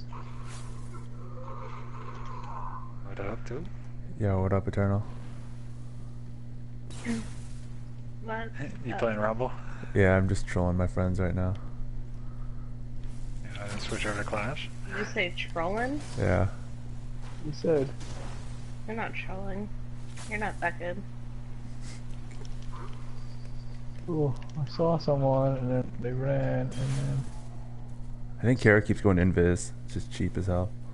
What up, dude? Yo, what up, Eternal? What? You playing Rumble? Yeah, I'm just trolling my friends right now. Yeah, I didn't switch over to Clash. Did you say trolling? Yeah. You said. You're not trolling. You're not that good. Ooh, I saw someone and then they ran and then. I think Cara keeps going invis. It's just cheap as hell.